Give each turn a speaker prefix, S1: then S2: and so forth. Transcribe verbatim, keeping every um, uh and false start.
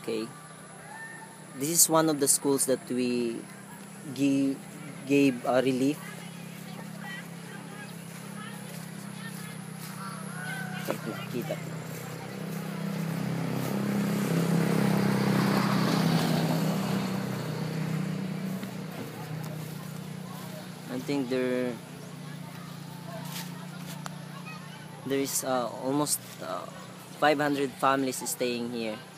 S1: Okay, this is one of the schools that we give gave a relief. Nakikita. I think there there is uh, almost uh, five hundred families staying here.